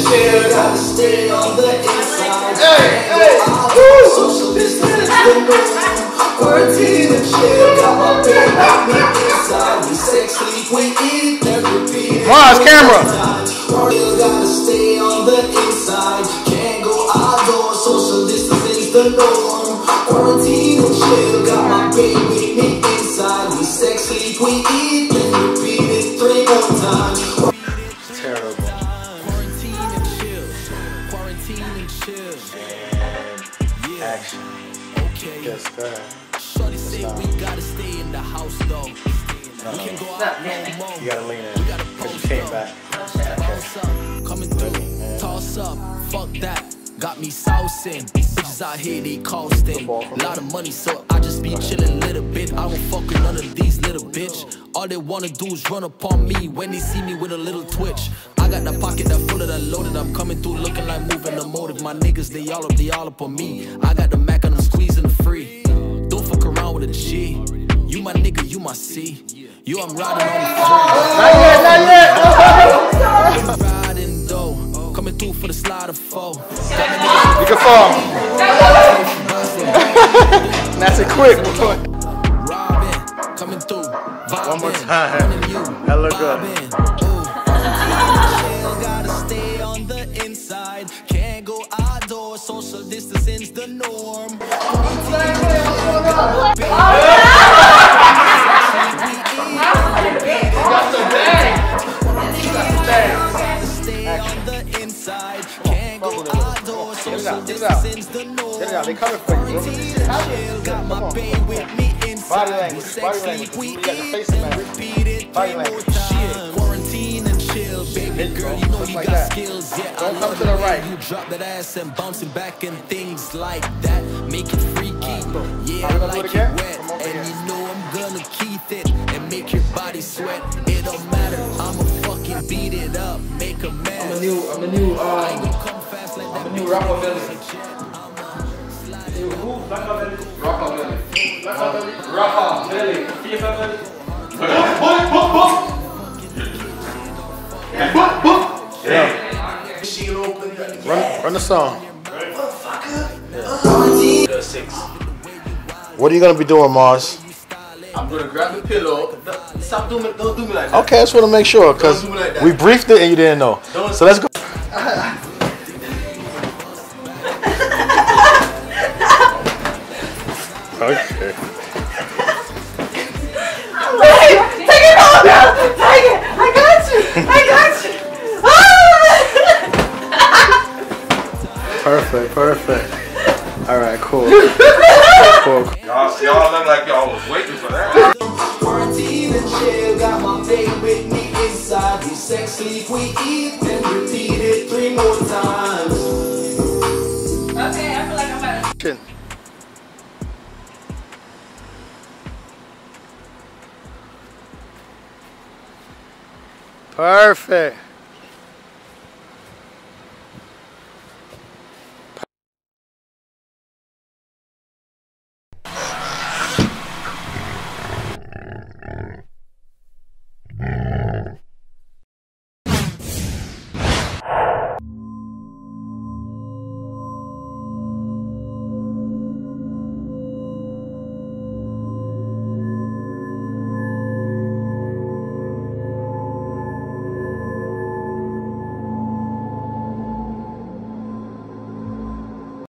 chill, gotta stay on the inside. Hey, Social distance, quarantine and chill, got my baby on the inside. We sex, sleep, we eat, and repeat it. Mars, camera. Gotta stay on the inside. Can't go outdoors, social distancing's the norm. Quarantine and chill, got my baby with me inside. We sex, sleep, we eat, and repeat it 3 more times. Terrible. Quarantine and chill. Quarantine and chill. And action. Okay. Yes, sir. Shorty say we gotta stay in the house though. We can go out no more. You gotta lean in. Because you came back. Toss up, coming through. Toss up, fuck that. Got me saucing. Bitches out here, they costing. Lot of money, so I just be chillin' a little bit. I won't fuck with none of these little bitch. All they wanna do is run up on me when they see me with a little twitch. I got the pocket that full of that loaded. I'm coming through looking like moving the motive. My niggas, they all up on me. I got the Mac and I'm squeezing the free. Don't fuck around with a G. You my nigga, you my C. You, I'm riding on the free. Riding though, coming through for the slider foe. You can fall. That's it quick, boy. Robin, coming through. One more time. That look good. Gotta stay on the inside. Can't go outdoors. Social distancing's the norm. They coming for you, bro. Got my baby with me inside. Body language. You got your face in that. Body language. Quarantine and chill, baby girl. You know you got skills. Yeah, don't come to the right. You drop that ass and bouncing back and things like that. Make it freaky. Yeah, I like it wet, and you know I'm gonna keep it and make your body sweat. It don't matter. I'ma fucking beat it up, make a mess. I'm a new Rockabilly. Run the song. What are you gonna be doing, Mars? I'm gonna grab the pillow. Stop doing it. Don't do me like that. Okay, I just want to make sure because we briefed it and you didn't know. So let's go. Okay. Take it all down! Take it! I got you! I got you! Perfect. Alright, cool. Cool. Y'all look like y'all was waiting for that. Quarantine and chill, got my baby with me inside. We sex, sleep, we eat, and repeat it 3 more times. Okay, I feel like I'm about to... Perfect.